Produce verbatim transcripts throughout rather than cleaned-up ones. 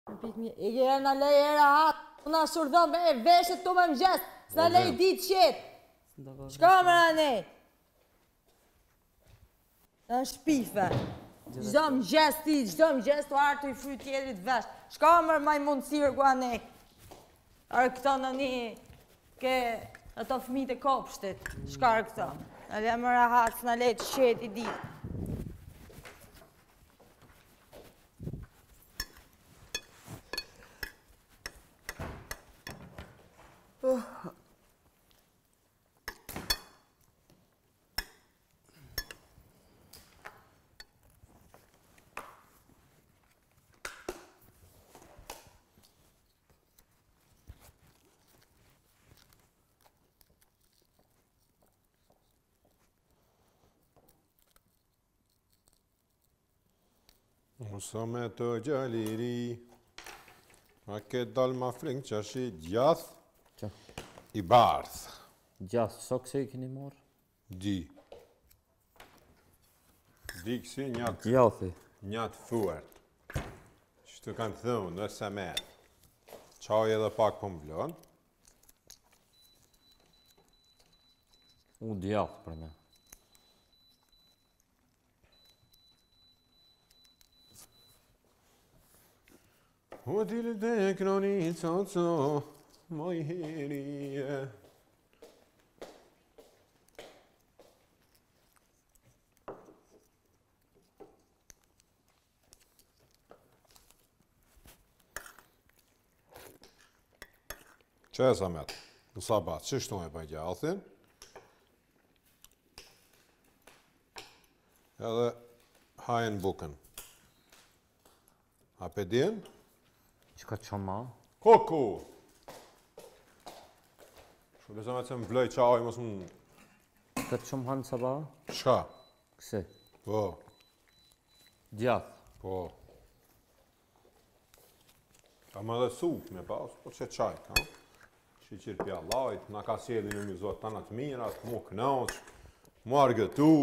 Pikni, i kjerë në lejë e rahat, në surdhëm e veshët të me më gjestë, s'në lejë ditë qetë. Shka më rane? Në shpife. Gjdo më gjestë ti, gjdo më gjestë të artë i fry tjerit veshë. Shka më maj mundësirë ku ane? Arë këto në një, ke ato fëmijët e kopshtit. Shka arë këto? Në lejë më rahat, s'në lejë të qetë i ditë. Mëso me të gjaliri, a ke dal ma frink që është i gjath, i bardh. Gjath, so këse i keni morë? Di. Di kësi njat, Gjathi. njat thuart. Që të kanë thëmë, nëse me. Qaj edhe pak po më vlonë. U djath për me. O dile dhe kroni co co, moj herije. Që e Samet? Në sabat, që shtu e për gjathin? Edhe hajnë bukën. A pe din? Që ka që ma? Koku! Shu le Samet se më vlej qaj, mos më... Ka që më hanë saba? Shka? Këse? Po, Djath. po. Ka më dhe sup me pas, po që qaj, ka? Shiqir pja lajt, na ka sjedhin në mizot të anët mirat, mu knaq, mu argëtu,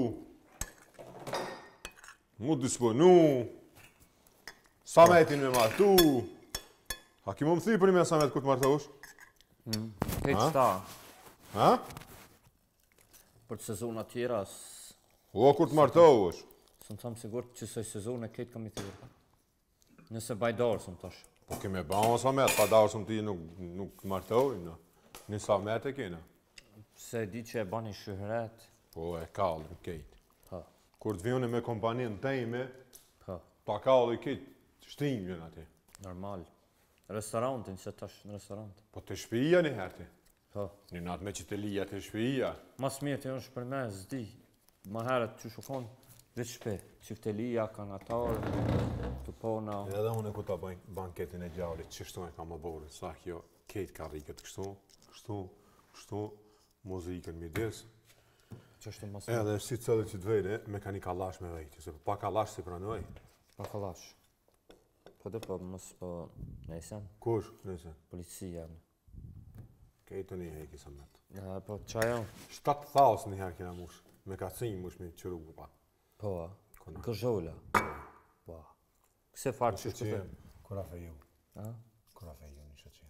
mu disponu, Sametin me martu. A ki mu më thipër me Samet ku të martosh? Kejtë shta. Ha? Për sezonat tjera, O, kur të martosh? së më thamë sigur që së sezon e kejtë kam i thirë. Nëse bajdarë, së më tash. Po keme ba o Samet, pa darë së më ti nuk, nuk të martojnë. Një Samet e kena. Se di që e bani shëhret. Po e kallë në kejtë. Pa, Kur të vjone me kompaninë tejme, pa, pa kallë i kejtë, shtim jën ati. normal. Restorantin, që tash në restorant. Po të shpija një herë ti. Pa. Një natë me që të lija të shpija. Mas mirë të është për me, zdi. Ma herët që shukon, veç shpe. Qifte lija, kanatarë, të pona. Edhe unë e ku ta banketin e gjallit, që shtu e ka më borë, sa kjo kejtë ka rikët kështu, kështu, kështu, muzikën midis. Që është mas mirë. Edhe si cëllë që të vejde, me ka një kalash me vejti, se pa kalash si pranoj. Pa kalash. Po dhe po, mos po, nejsen, Kush, nëse, policia. kejtë një heki sa metë. Ja, po, qajo? Shtatë thasë një herë kena mush, me ka cinjë mush me qëru pa. Po, a? Kona. Gëzhola. Po. Këse farë që Që që që të... kura fe ju, A? kura fe ju.